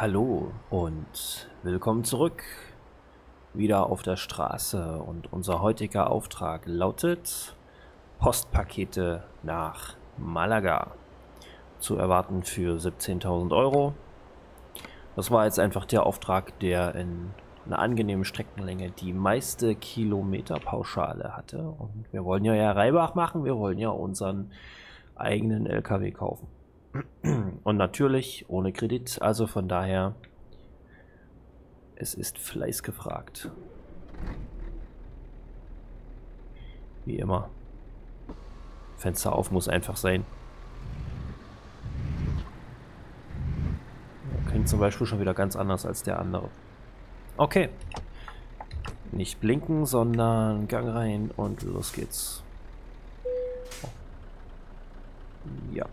Hallo und willkommen zurück, wieder auf der Straße, und unser heutiger Auftrag lautet Postpakete nach Malaga, zu erwarten für 17.000 Euro. Das war jetzt einfach der Auftrag, der in einer angenehmen Streckenlänge die meiste Kilometerpauschale hatte, und wir wollen ja Reibach machen, wir wollen ja unseren eigenen LKW kaufen. Und natürlich ohne Kredit, also von daher, es ist Fleiß gefragt. Wie immer. Fenster auf muss einfach sein. Der klingt zum Beispiel schon wieder ganz anders als der andere. Okay. Nicht blinken, sondern Gang rein und los geht's. Ja.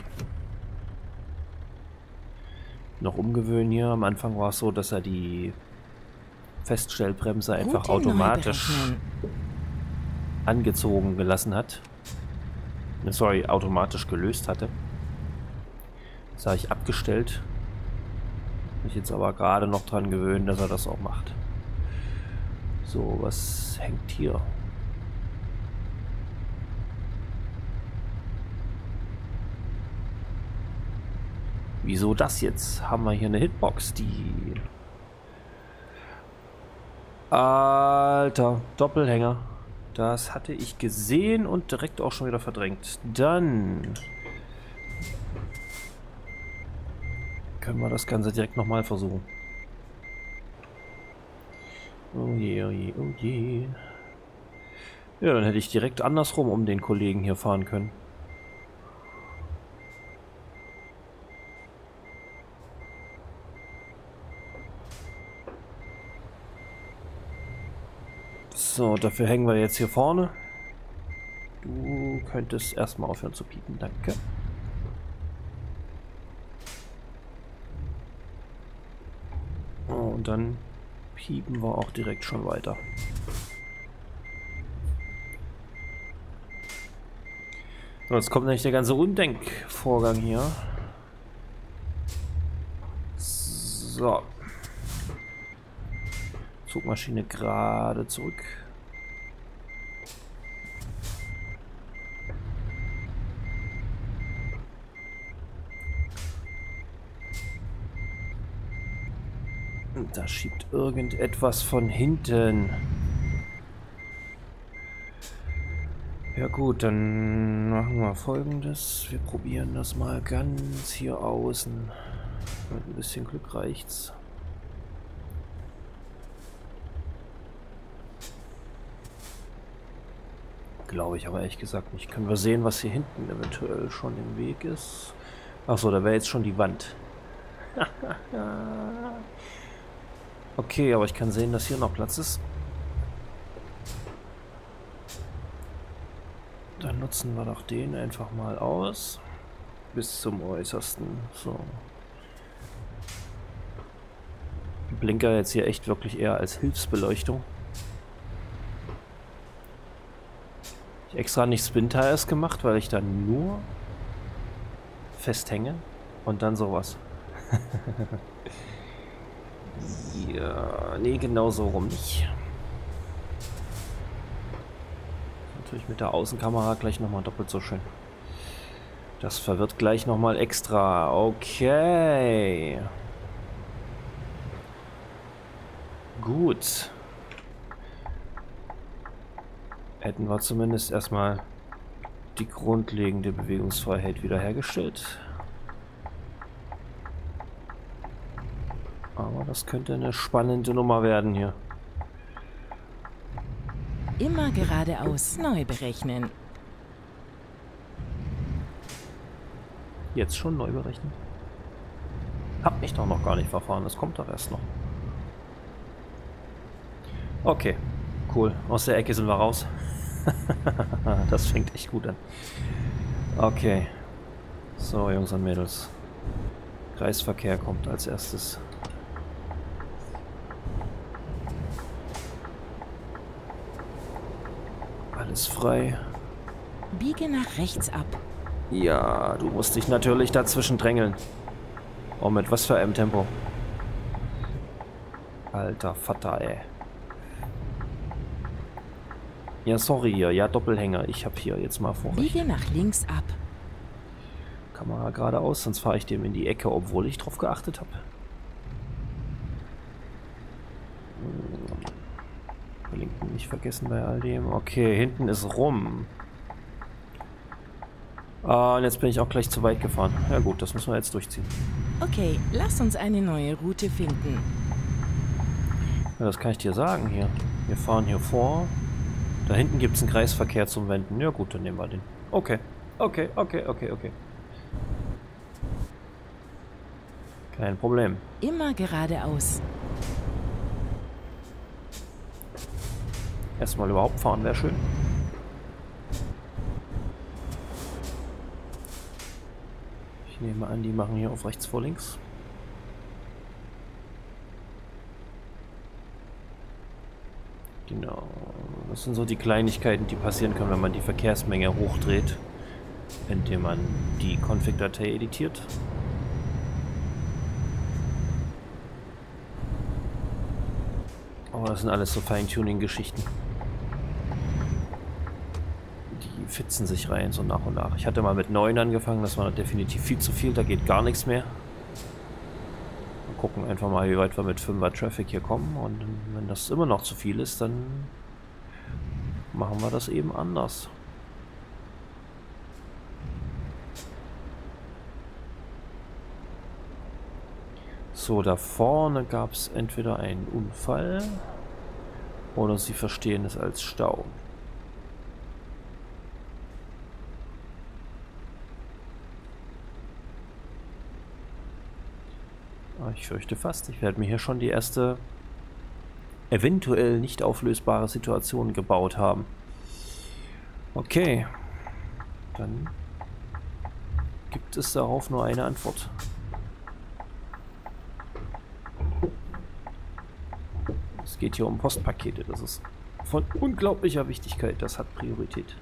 Noch umgewöhnen hier. Am Anfang war es so, dass er die Feststellbremse einfach automatisch angezogen gelassen hat. Sorry, automatisch gelöst hatte. Das habe ich abgestellt. Mich jetzt aber gerade noch dran gewöhnen, dass er das auch macht. So, was hängt hier? Wieso das jetzt? Haben wir hier eine Hitbox, die... Alter, Doppelhänger. Das hatte ich gesehen und direkt auch schon wieder verdrängt. Dann können wir das Ganze direkt nochmal versuchen. Oh je, oh je, oh je. Ja, dann hätte ich direkt andersrum um den Kollegen hier fahren können. So, dafür hängen wir jetzt hier vorne. Du könntest erstmal aufhören zu piepen, danke. Und dann piepen wir auch direkt schon weiter. So, jetzt kommt nämlich der ganze Undenkvorgang hier. So. Zugmaschine gerade zurück. Und da schiebt irgendetwas von hinten. Ja gut, dann machen wir Folgendes. Wir probieren das mal ganz hier außen. Mit ein bisschen Glück reicht's. Glaube ich aber ehrlich gesagt nicht. Können wir sehen, was hier hinten eventuell schon im Weg ist? Achso, da wäre jetzt schon die Wand. Okay, aber ich kann sehen, dass hier noch Platz ist. Dann nutzen wir doch den einfach mal aus. Bis zum Äußersten. So. Blinker jetzt hier echt wirklich eher als Hilfsbeleuchtung. Extra nicht Spin-Tires gemacht, weil ich dann nur festhänge und dann sowas. Ja, nee, genau so rum nicht. Natürlich mit der Außenkamera gleich nochmal doppelt so schön. Das verwirrt gleich nochmal extra. Okay. Gut. Hätten wir zumindest erstmal die grundlegende Bewegungsfreiheit wiederhergestellt. Aber das könnte eine spannende Nummer werden hier. Immer geradeaus neu berechnen. Jetzt schon neu berechnen? Hab mich doch noch gar nicht verfahren, das kommt doch erst noch. Okay, cool. Aus der Ecke sind wir raus. Das fängt echt gut an. Okay. So, Jungs und Mädels. Kreisverkehr kommt als erstes. Alles frei. Biege nach rechts ab. Ja, du musst dich natürlich dazwischen drängeln. Oh, mit was für einem Tempo. Alter Vater, ey. Ja, sorry hier. Ja, Doppelhänger. Ich habe hier jetzt mal Vorrecht. Biege nach links ab. Kamera geradeaus, sonst fahre ich dem in die Ecke, obwohl ich drauf geachtet habe. Blinken nicht vergessen bei all dem. Okay, hinten ist rum. Ah, und jetzt bin ich auch gleich zu weit gefahren. Ja gut, das müssen wir jetzt durchziehen. Okay, lass uns eine neue Route finden. Ja, das kann ich dir sagen hier. Wir fahren hier vor. Da hinten gibt es einen Kreisverkehr zum Wenden. Ja gut, dann nehmen wir den. Okay. Okay. Kein Problem. Immer geradeaus. Erstmal überhaupt fahren wäre schön. Ich nehme an, die machen hier auf rechts vor links. Genau. Das sind so die Kleinigkeiten, die passieren können, wenn man die Verkehrsmenge hochdreht, indem man die Config-Datei editiert. Aber das sind alles so Feintuning-Geschichten. Die fitzen sich rein so nach und nach. Ich hatte mal mit 9 angefangen, das war definitiv viel zu viel, da geht gar nichts mehr. Wir gucken einfach mal, wie weit wir mit 5er Traffic hier kommen, und wenn das immer noch zu viel ist, dann machen wir das eben anders. So, da vorne gab es entweder einen Unfall oder sie verstehen es als Stau. Ich fürchte fast, ich werde mir hier schon die erste eventuell nicht auflösbare Situation gebaut haben. Okay, dann gibt es darauf nur eine Antwort. Es geht hier um Postpakete, das ist von unglaublicher Wichtigkeit, das hat Priorität.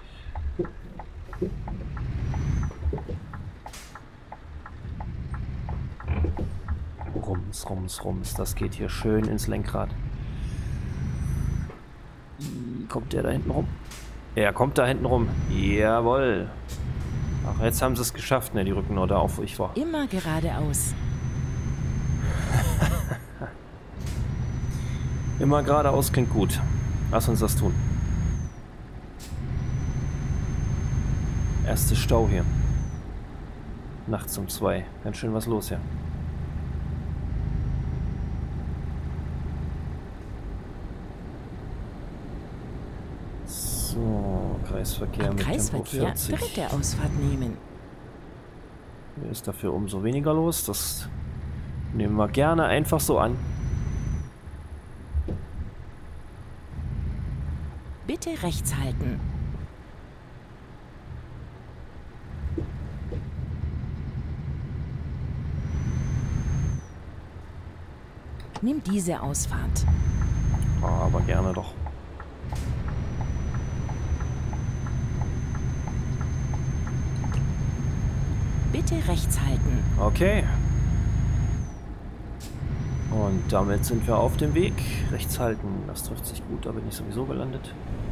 Rums, das geht hier schön ins Lenkrad. Kommt der da hinten rum? Er kommt da hinten rum. Jawohl. Ach, jetzt haben sie es geschafft, ne? Die rücken nur da auf, wo ich war. Immer geradeaus. Immer geradeaus klingt gut. Lass uns das tun. Erste Stau hier. Nachts um 2. Ganz schön was los hier. So, Kreisverkehr mit Tempo 40. Dritte Ausfahrt nehmen. Hier ist dafür umso weniger los. Das nehmen wir gerne einfach so an. Bitte rechts halten. Nimm diese Ausfahrt. Aber gerne doch. Bitte rechts halten. Okay. Und damit sind wir auf dem Weg. Rechts halten, das trifft sich gut, da bin ich sowieso gelandet.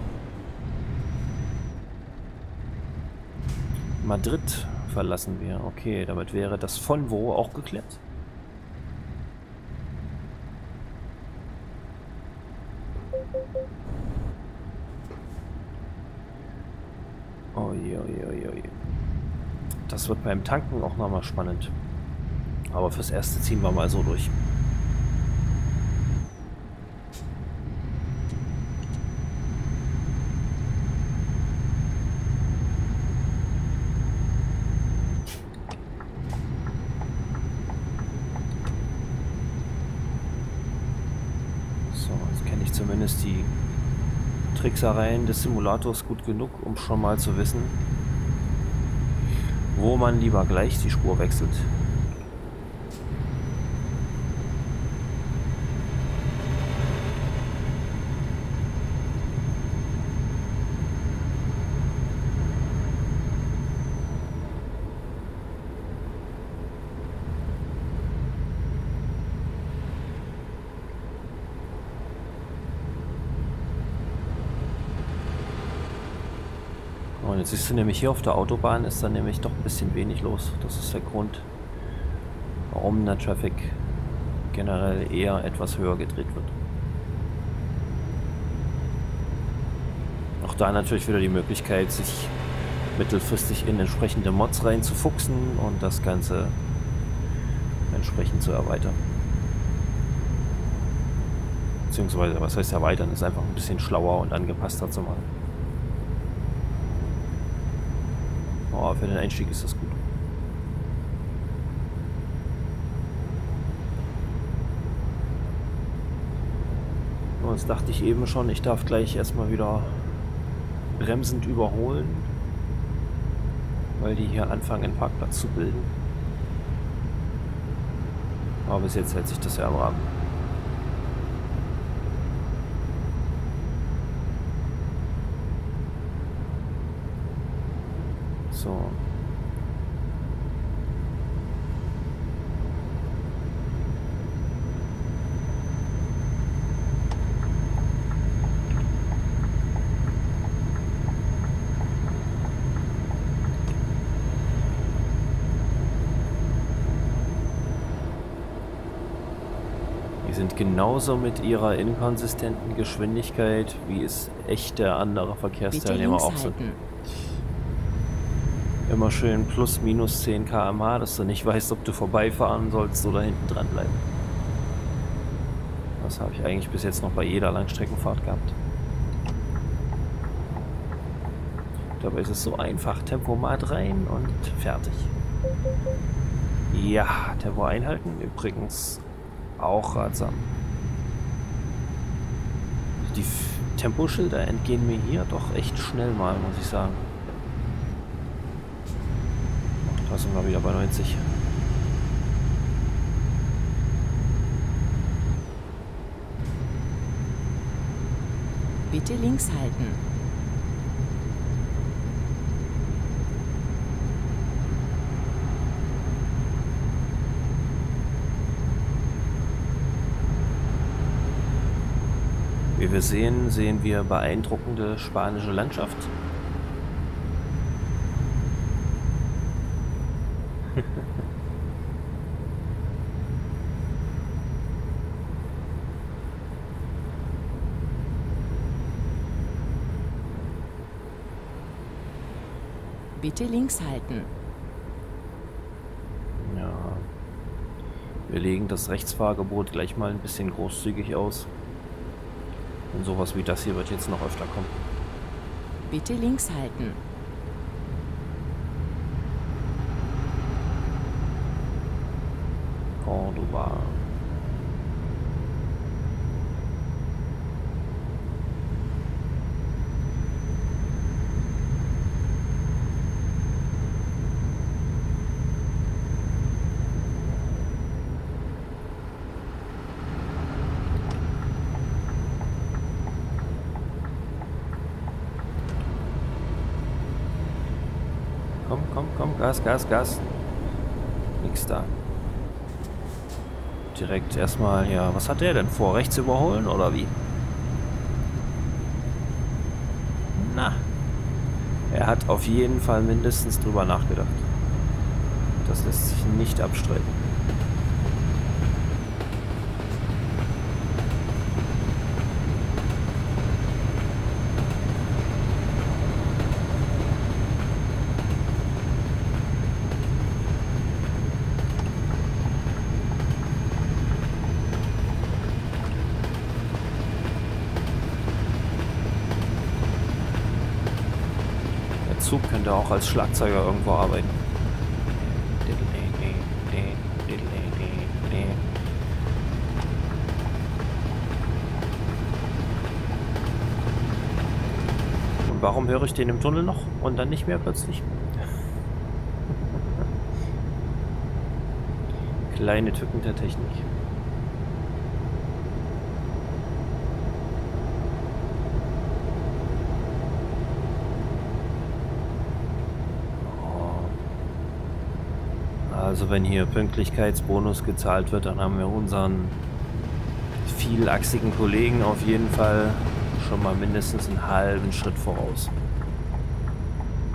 Madrid verlassen wir. Okay, damit wäre das von wo auch geklärt. Oi. Das wird beim Tanken auch nochmal spannend. Aber fürs Erste ziehen wir mal so durch. So, jetzt kenne ich zumindest die Tricksereien des Simulators gut genug, um schon mal zu wissen, wo man lieber gleich die Spur wechselt. Und jetzt siehst du nämlich hier auf der Autobahn ist dann nämlich doch ein bisschen wenig los. Das ist der Grund, warum der Traffic generell eher etwas höher gedreht wird. Auch da natürlich wieder die Möglichkeit, sich mittelfristig in entsprechende Mods reinzufuchsen und das Ganze entsprechend zu erweitern. Beziehungsweise, was heißt erweitern, ist einfach ein bisschen schlauer und angepasster zu machen. Oh, für den Einstieg ist das gut. Und jetzt dachte ich eben schon, ich darf gleich erstmal wieder bremsend überholen, weil die hier anfangen, einen Parkplatz zu bilden. Aber bis jetzt hält sich das ja im Rahmen. So. Die sind genauso mit ihrer inkonsistenten Geschwindigkeit, wie es echte andere Verkehrsteilnehmer auch sind. Immer schön plus minus 10 km/h, dass du nicht weißt, ob du vorbeifahren sollst oder hinten dran bleiben. Das habe ich eigentlich bis jetzt noch bei jeder Langstreckenfahrt gehabt. Dabei ist es so einfach. Tempomat rein und fertig. Ja, Tempo einhalten. Übrigens auch ratsam. Die Temposchilder entgehen mir hier doch echt schnell mal, muss ich sagen. Da sind wir wieder bei 90. Bitte links halten. Wie wir sehen, sehen wir beeindruckende spanische Landschaft. Bitte links halten. Ja. Wir legen das Rechtsfahrgebot gleich mal ein bisschen großzügig aus. Und sowas wie das hier wird jetzt noch öfter kommen. Bitte links halten. Córdoba. Komm, Gas. Nix da. Direkt erstmal, ja, was hat der denn vor? Rechts überholen oder wie? Na, er hat auf jeden Fall mindestens drüber nachgedacht. Das lässt sich nicht abstreiten. Zug könnte auch als Schlagzeuger irgendwo arbeiten. Und warum höre ich den im Tunnel noch und dann nicht mehr plötzlich? Kleine Tücken der Technik. Also wenn hier Pünktlichkeitsbonus gezahlt wird, dann haben wir unseren vielachsigen Kollegen auf jeden Fall schon mal mindestens einen halben Schritt voraus.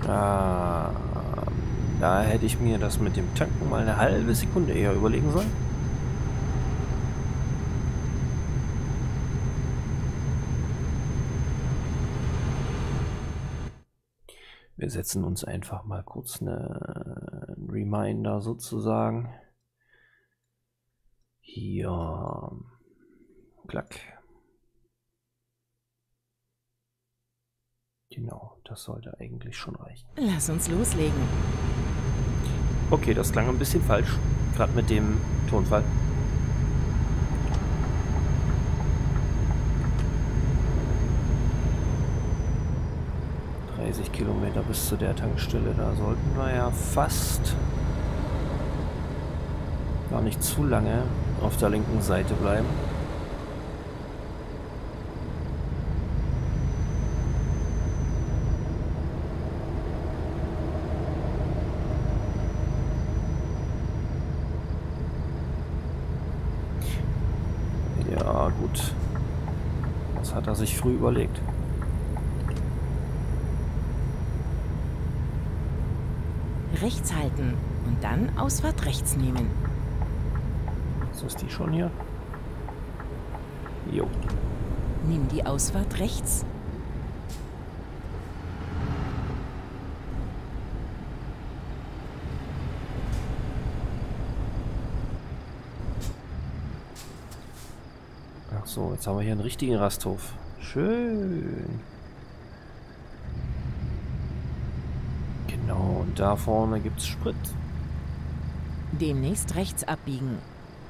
Ah, da hätte ich mir das mit dem Tanken mal eine halbe Sekunde eher überlegen sollen. Wir setzen uns einfach mal kurz einen Reminder sozusagen. Hier. Klack. Genau, das sollte eigentlich schon reichen. Lass uns loslegen. Okay, das klang ein bisschen falsch, gerade mit dem Tonfall. Kilometer bis zu der Tankstelle, da sollten wir ja fast gar nicht zu lange auf der linken Seite bleiben. Ja, gut. Das hat er sich früh überlegt. Rechts halten und dann Ausfahrt rechts nehmen. Ist das die schon hier? Jo. Nimm die Ausfahrt rechts. Ach so, jetzt haben wir hier einen richtigen Rasthof. Schön. Genau, und da vorne gibt's Sprit. Demnächst rechts abbiegen.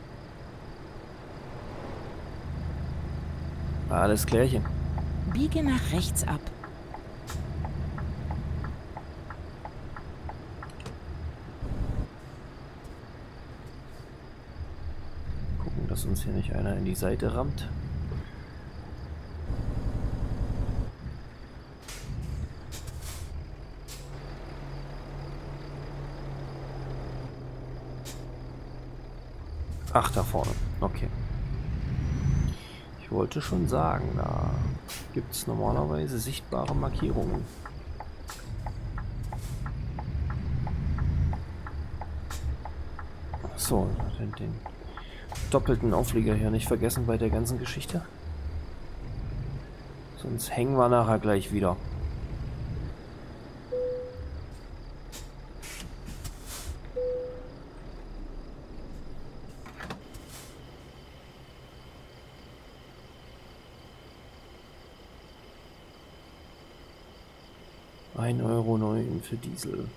Alles klärchen. Biege nach rechts ab. Gucken, dass uns hier nicht einer in die Seite rammt. Ach, da vorne. Okay. Ich wollte schon sagen, da gibt es normalerweise sichtbare Markierungen. So, den doppelten Auflieger hier nicht vergessen bei der ganzen Geschichte. Sonst hängen wir nachher gleich wieder. €1,09 für Diesel.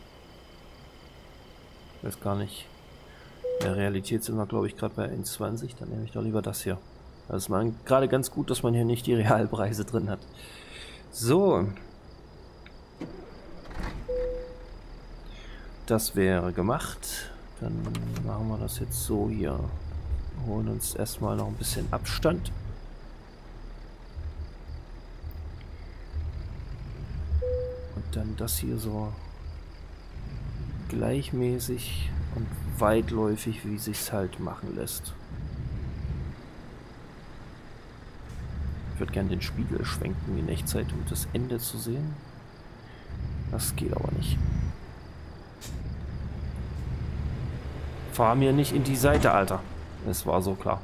Ich weiß gar nicht. In der Realität sind wir, glaube ich, gerade bei 1,20. Dann nehme ich doch lieber das hier. Das ist mal gerade ganz gut, dass man hier nicht die Realpreise drin hat. So. Das wäre gemacht. Dann machen wir das jetzt so hier. Holen uns erstmal noch ein bisschen Abstand. Dann das hier so gleichmäßig und weitläufig, wie sich's halt machen lässt. Ich würde gerne den Spiegel schwenken in Echtzeit, um das Ende zu sehen. Das geht aber nicht. Fahr mir nicht in die Seite, Alter. Es war so klar.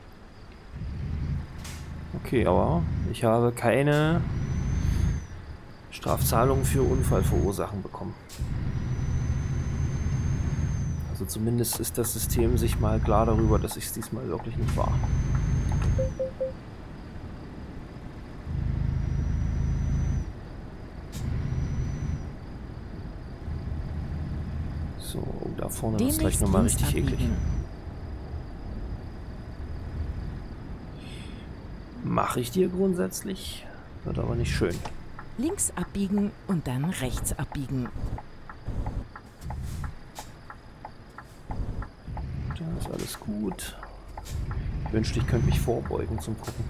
Okay, aber ich habe keine Strafzahlungen für Unfallverursachen bekommen. Also zumindest ist das System sich mal klar darüber, dass ich es diesmal wirklich nicht war. So, da vorne ist gleich nochmal richtig eklig. Mache ich dir grundsätzlich, wird aber nicht schön. Links abbiegen und dann rechts abbiegen. Da ist alles gut. Ich wünschte, ich könnte mich vorbeugen zum Gucken.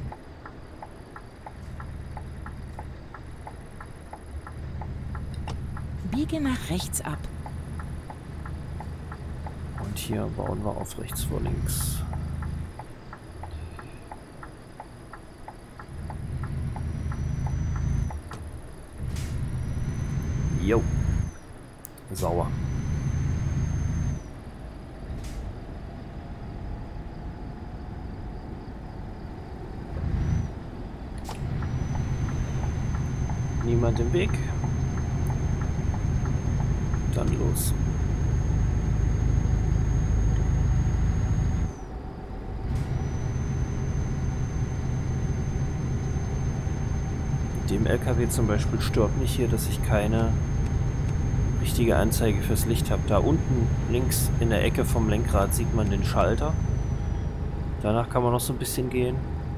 Biege nach rechts ab. Und hier bauen wir auf rechts vor links. Jo. sauer. Niemand im Weg. Dann los. Dem LKW zum Beispiel stört mich hier, dass ich keine richtige Anzeige fürs Licht habe. Da unten links in der Ecke vom Lenkrad sieht man den Schalter. Danach kann man noch so ein bisschen gehen.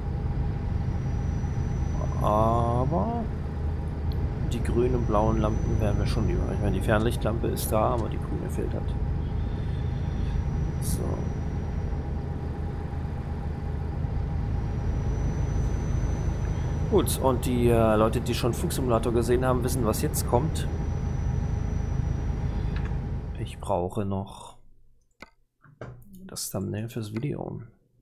Aber die grünen und blauen Lampen werden wir schon über. Ich meine, die Fernlichtlampe ist da, aber die grüne fehlt halt. So. Gut, und die Leute, die schon Flugsimulator gesehen haben, wissen, was jetzt kommt. Ich brauche noch das Thumbnail fürs Video.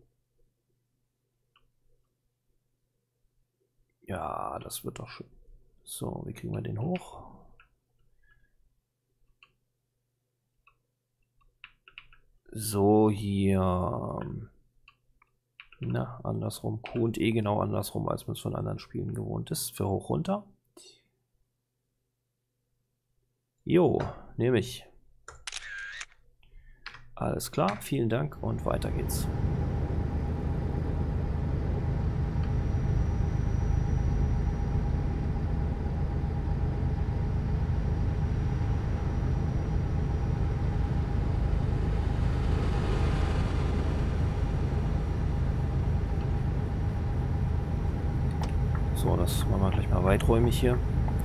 Ja, das wird doch schön. So, wie kriegen wir den hoch? So, hier. Na, andersrum. Q und E genau andersrum, als man es von anderen Spielen gewohnt ist. Für hoch runter. Jo, nehme ich. Alles klar, vielen Dank und weiter geht's. So, das machen wir gleich mal weiträumig hier.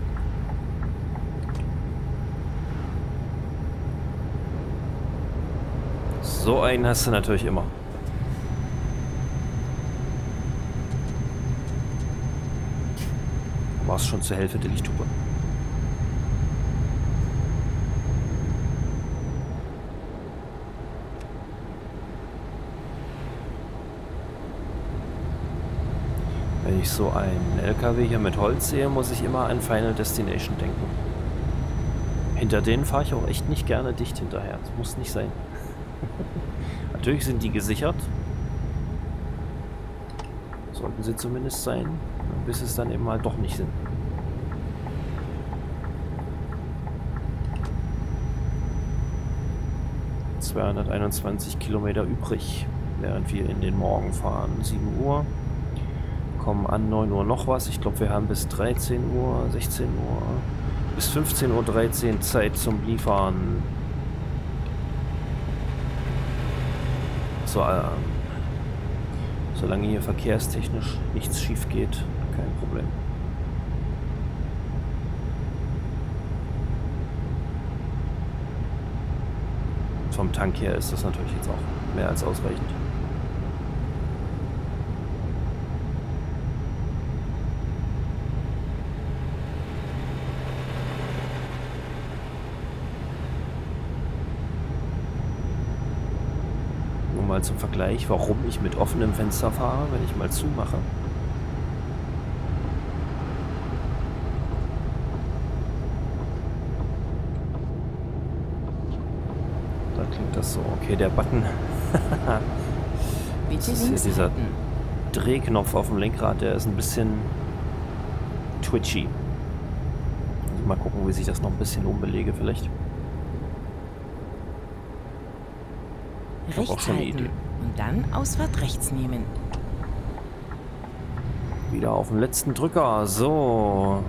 So einen hast du natürlich immer. Du warst schon zur Hälfte der Lichthupe. Wenn ich so einen LKW hier mit Holz sehe, muss ich immer an Final Destination denken. Hinter denen fahre ich auch echt nicht gerne dicht hinterher. Das muss nicht sein. Natürlich sind die gesichert. Sollten sie zumindest sein, bis es dann eben mal doch nicht sind. ...221 Kilometer übrig, während wir in den Morgen fahren. 7 Uhr. Kommen an 9 Uhr noch was. Ich glaube, wir haben bis 13 Uhr, 16 Uhr, bis 15:13 Uhr Zeit zum Liefern. So, solange hier verkehrstechnisch nichts schief geht, kein Problem. Vom Tank her ist das natürlich jetzt auch mehr als ausreichend. Mal zum Vergleich, warum ich mit offenem Fenster fahre, wenn ich mal zumache. Da klingt das so. Okay, der Button. Das ist hier dieser Drehknopf auf dem Lenkrad, der ist ein bisschen twitchy. Also mal gucken, wie sich das noch ein bisschen umbelege vielleicht. Rechts halten und dann Ausfahrt rechts nehmen. Wieder auf den letzten Drücker. So.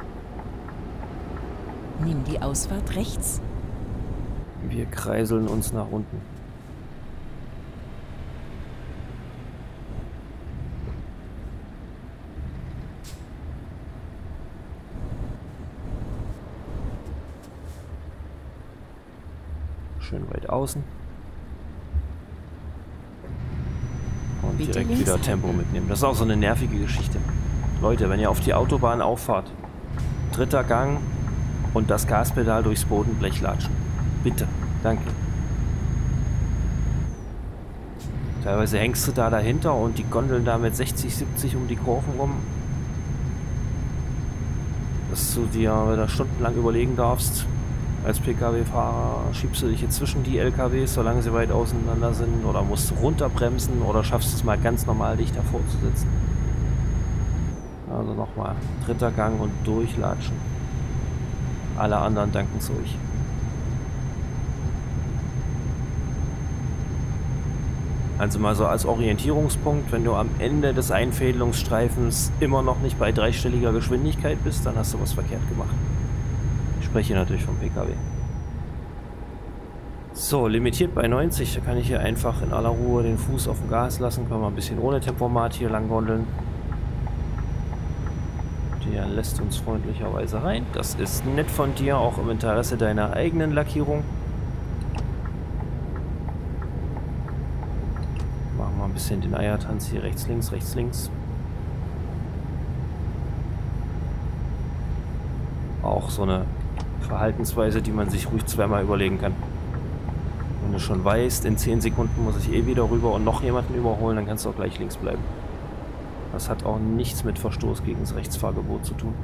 Nimm die Ausfahrt rechts. Wir kreiseln uns nach unten. Schön weit außen. Und direkt wieder Tempo mitnehmen. Das ist auch so eine nervige Geschichte. Leute, wenn ihr auf die Autobahn auffahrt, 3. Gang und das Gaspedal durchs Bodenblech latschen. Bitte. Danke. Teilweise hängst du da dahinter und die gondeln da mit 60, 70 um die Kurven rum. Dass du dir da stundenlang überlegen darfst, Als Pkw-Fahrer schiebst du dich jetzt zwischen die LKWs, solange sie weit auseinander sind, oder musst du runterbremsen oder schaffst es mal ganz normal, dich davor zu setzen. Also nochmal, 3. Gang und durchlatschen. Alle anderen danken es euch. Also mal so als Orientierungspunkt, wenn du am Ende des Einfädelungsstreifens immer noch nicht bei dreistelliger Geschwindigkeit bist, dann hast du was verkehrt gemacht. Ich spreche natürlich vom PKW. So, limitiert bei 90, da kann ich hier einfach in aller Ruhe den Fuß auf dem Gas lassen, können wir ein bisschen ohne Tempomat hier lang gondeln. Der lässt uns freundlicherweise rein. Das ist nett von dir, auch im Interesse deiner eigenen Lackierung. Machen wir ein bisschen den Eiertanz hier rechts, links, rechts, links. Auch so eine Verhaltensweise, die man sich ruhig zweimal überlegen kann. Wenn du schon weißt, in 10 Sekunden muss ich eh wieder rüber und noch jemanden überholen, dann kannst du auch gleich links bleiben. Das hat auch nichts mit Verstoß gegen das Rechtsfahrgebot zu tun.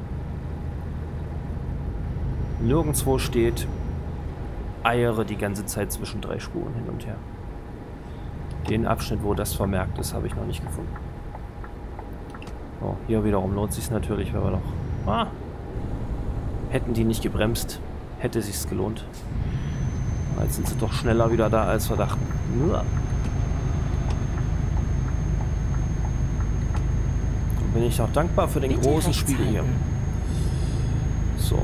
Nirgendwo steht, eiere die ganze Zeit zwischen 3 Spuren hin und her. Den Abschnitt, wo das vermerkt ist, habe ich noch nicht gefunden. So, hier wiederum lohnt es sich natürlich, wenn wir noch... hätten die nicht gebremst, hätte sich's gelohnt. Jetzt sind sie doch schneller wieder da, als wir dachten. Uah. Bin ich auch dankbar für den Bitte großen Spiegel hier. So.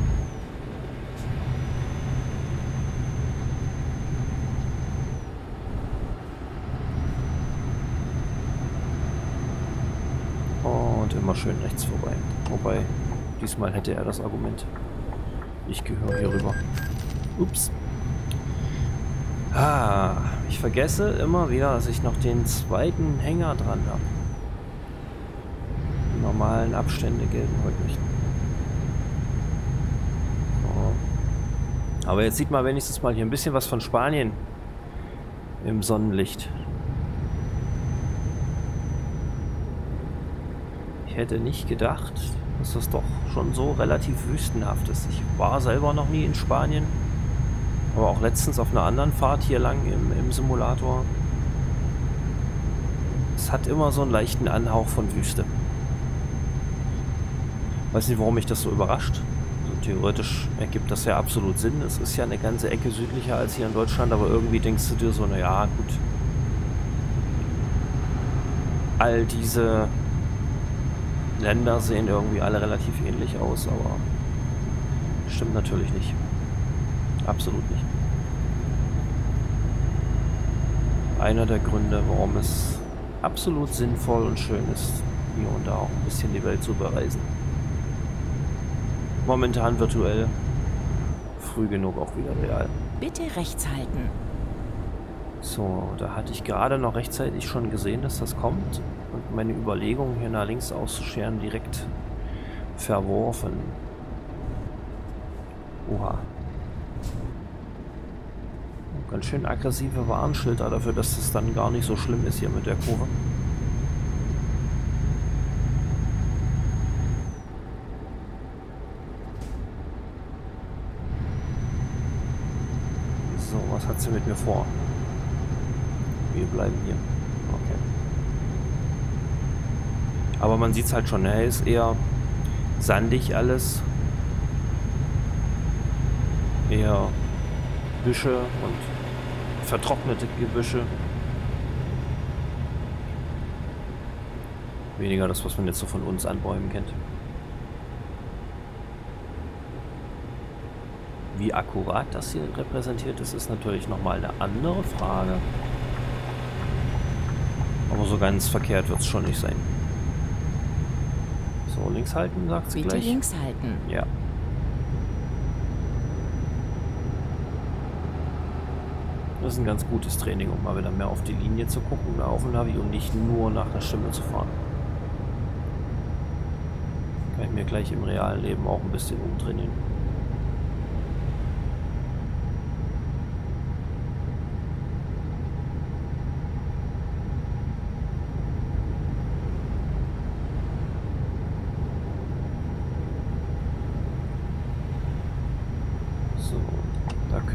Und immer schön rechts vorbei. Wobei, diesmal hätte er das Argument. Ich gehöre hier rüber. Ups. Ich vergesse immer wieder, dass ich noch den zweiten Hänger dran habe. Normalen Abstände gelten heute nicht. So. Aber jetzt sieht man wenigstens mal hier ein bisschen was von Spanien im Sonnenlicht. Ich hätte nicht gedacht, dass das doch schon so relativ wüstenhaft ist. Ich war selber noch nie in Spanien, aber auch letztens auf einer anderen Fahrt hier lang im Simulator. Es hat immer so einen leichten Anhauch von Wüste. Weiß nicht, warum mich das so überrascht. Also theoretisch ergibt das ja absolut Sinn. Es ist ja eine ganze Ecke südlicher als hier in Deutschland, aber irgendwie denkst du dir so, naja, gut. All diese Länder sehen irgendwie alle relativ ähnlich aus, aber stimmt natürlich nicht. Absolut nicht. Einer der Gründe, warum es absolut sinnvoll und schön ist, hier und da auch ein bisschen die Welt zu bereisen. Momentan virtuell, früh genug auch wieder real. Bitte rechts halten. So, da hatte ich gerade noch rechtzeitig schon gesehen, dass das kommt und meine Überlegung, hier nach links auszuscheren, direkt verworfen. Oha. Ganz schön aggressive Warnschilder dafür, dass das dann gar nicht so schlimm ist hier mit der Kurve. So, was hat sie mit mir vor? Wir bleiben hier. Okay. Aber man sieht es halt schon, er ist eher sandig alles. Eher Büsche und vertrocknete Gebüsche. Weniger das, was man jetzt so von uns an Bäumen kennt. Wie akkurat das hier repräsentiert ist, ist natürlich nochmal eine andere Frage. Aber so ganz verkehrt wird es schon nicht sein. So, links halten, sagt sie Bitte gleich. links halten. Ja. Das ist ein ganz gutes Training, um mal wieder mehr auf die Linie zu gucken, mehr auf dem Navi und nicht nur nach der Stimme zu fahren. Kann ich mir gleich im realen Leben auch ein bisschen umtrainieren. So.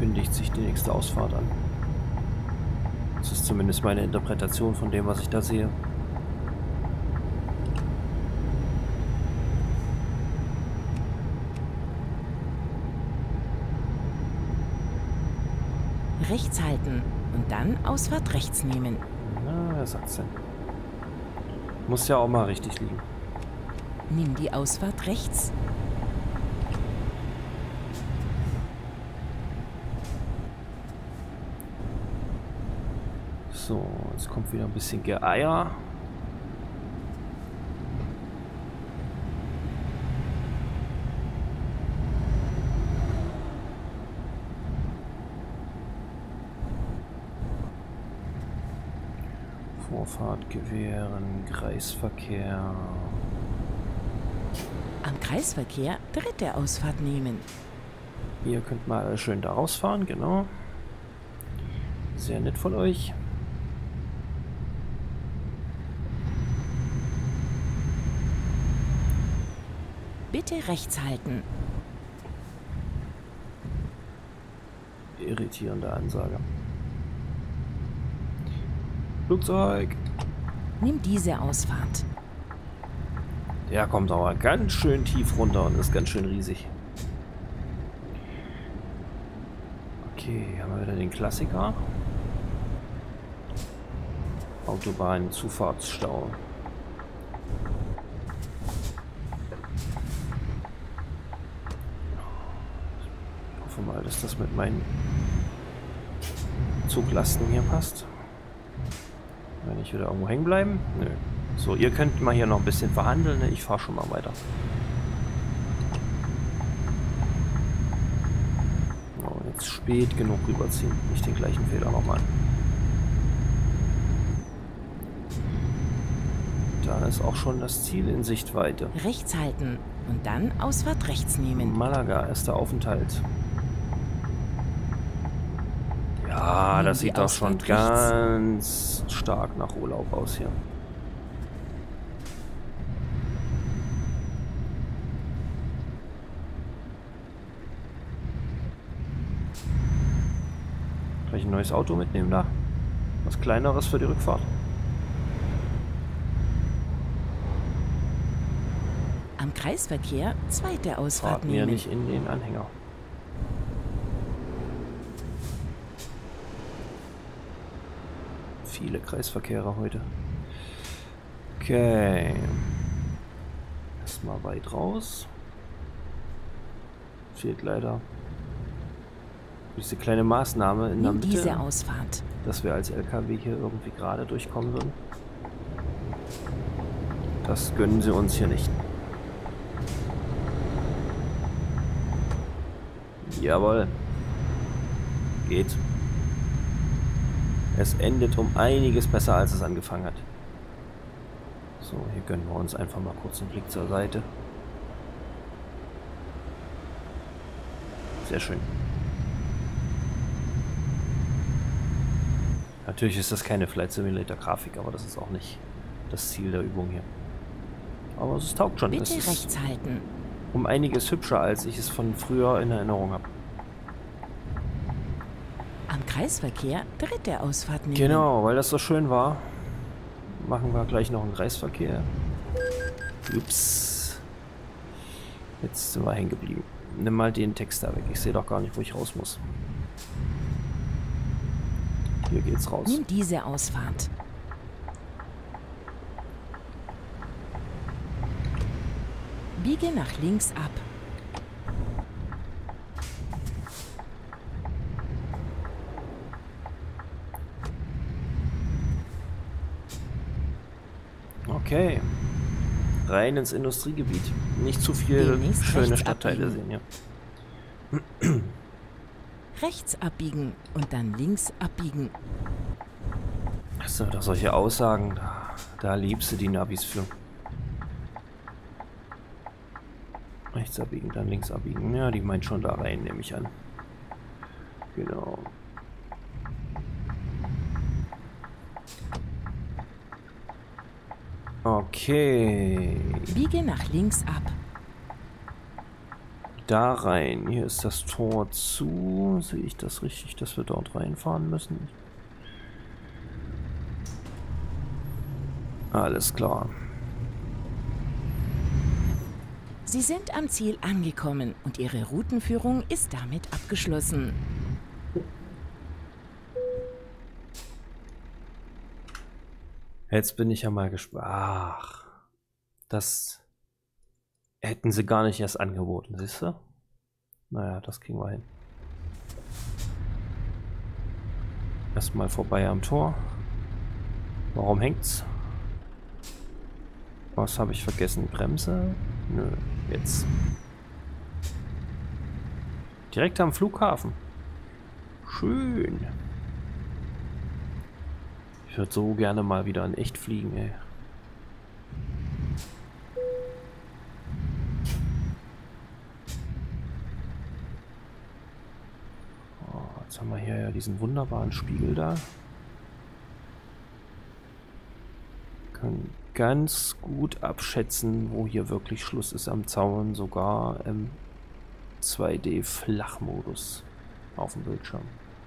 kündigt sich die nächste Ausfahrt an. Das ist zumindest meine Interpretation von dem, was ich da sehe. Rechts halten und dann Ausfahrt rechts nehmen. Na, wer sagt's denn? Muss ja auch mal richtig liegen. Nimm die Ausfahrt rechts. So, jetzt kommt wieder ein bisschen Geeier. Vorfahrt gewähren, Kreisverkehr. Am Kreisverkehr dritte Ausfahrt nehmen. Ihr könnt mal schön da rausfahren, genau. Sehr nett von euch. Bitte rechts halten. Irritierende Ansage. Flugzeug. Nimm diese Ausfahrt. Der kommt aber ganz schön tief runter und ist ganz schön riesig. Okay, haben wir wieder den Klassiker. Autobahn, Zufahrtsstau. Ich hoffe mal, dass das mit meinen Zuglasten hier passt. Wenn ich wieder irgendwo hängen bleiben? Nö. So, ihr könnt mal hier noch ein bisschen verhandeln. Ne? Ich fahre schon mal weiter. So, jetzt spät genug rüberziehen. Nicht den gleichen Fehler nochmal. Da ist auch schon das Ziel in Sichtweite. Rechts halten und dann Ausfahrt rechts nehmen. Malaga ist der Aufenthalt. Ja, Nimm das die sieht doch schon Ausfahrt rechts. ganz stark nach Urlaub aus hier. Gleich ein neues Auto mitnehmen da. Was kleineres für die Rückfahrt. Am Kreisverkehr zweite Ausfahrt Fahrt mir nehmen. nicht in den Anhänger. Viele Kreisverkehre heute. Okay. Erstmal weit raus. Fehlt leider diese kleine Maßnahme in der Nimm Mitte, diese Ausfahrt. dass wir als LKW hier irgendwie gerade durchkommen würden. Das gönnen sie uns hier nicht. Jawohl. Geht. Es endet um einiges besser, als es angefangen hat. So, hier gönnen wir uns einfach mal kurz einen Blick zur Seite. Sehr schön. Natürlich ist das keine Flight Simulator Grafik, aber das ist auch nicht das Ziel der Übung hier. Aber es taugt schon. Bitte Es ist rechts halten. um einiges hübscher, als ich es von früher in Erinnerung habe. Am Kreisverkehr dritte Ausfahrt nehmen. Genau, weil das so schön war, machen wir gleich noch einen Kreisverkehr. Ups. Jetzt sind wir hängen geblieben. Nimm mal den Text da weg. Ich sehe doch gar nicht, wo ich raus muss. Hier geht's raus. Nimm diese Ausfahrt. Biege nach links ab. Okay. Rein ins Industriegebiet. Nicht zu viel Demnächst schöne rechts Stadtteile abbiegen. sehen, ja. Rechts abbiegen und dann links abbiegen. Das sind doch solche Aussagen, da liebst du die Navis für. Rechts abbiegen, dann links abbiegen. Ja, die meint schon da rein, nehme ich an. Genau. Okay. Biege nach links ab. da rein? Hier ist das Tor zu. Sehe ich das richtig, dass wir dort reinfahren müssen? Alles klar. Sie sind am Ziel angekommen und Ihre Routenführung ist damit abgeschlossen. Jetzt bin ich ja mal gespannt. Ach, das hätten sie gar nicht erst angeboten, siehst du? Naja, das kriegen wir hin. Erstmal vorbei am Tor. Warum hängt's? Was habe ich vergessen? Bremse? Nö, jetzt. Direkt am Flughafen. Schön. Ich würde so gerne mal wieder in echt fliegen, ey. Oh, jetzt haben wir hier ja diesen wunderbaren Spiegel da. Können ganz gut abschätzen, wo hier wirklich Schluss ist am Zaun, sogar im 2D-Flachmodus auf dem Bildschirm.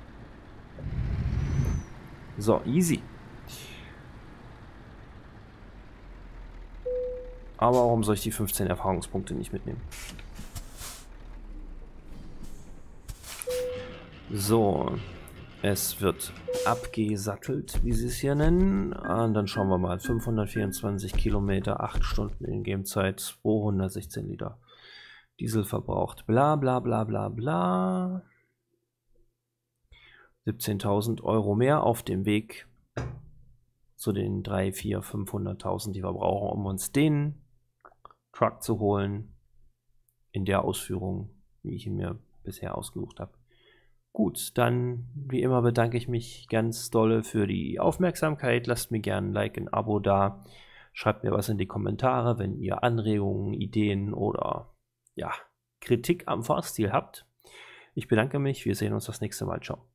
So, easy. Aber warum soll ich die 15 Erfahrungspunkte nicht mitnehmen? So, es wird abgesattelt, wie sie es hier nennen. Und dann schauen wir mal. 524 Kilometer, 8 Stunden In-Game-Zeit, 216 Liter Diesel verbraucht. Bla bla bla bla bla. 17.000 Euro mehr auf dem Weg zu den 3, 4, 500.000, die wir brauchen, um uns den Truck zu holen. In der Ausführung, wie ich ihn mir bisher ausgesucht habe. Gut, dann wie immer bedanke ich mich ganz dolle für die Aufmerksamkeit. Lasst mir gerne ein Like, ein Abo da. Schreibt mir was in die Kommentare, wenn ihr Anregungen, Ideen oder ja, Kritik am Fahrstil habt. Ich bedanke mich. Wir sehen uns das nächste Mal. Ciao.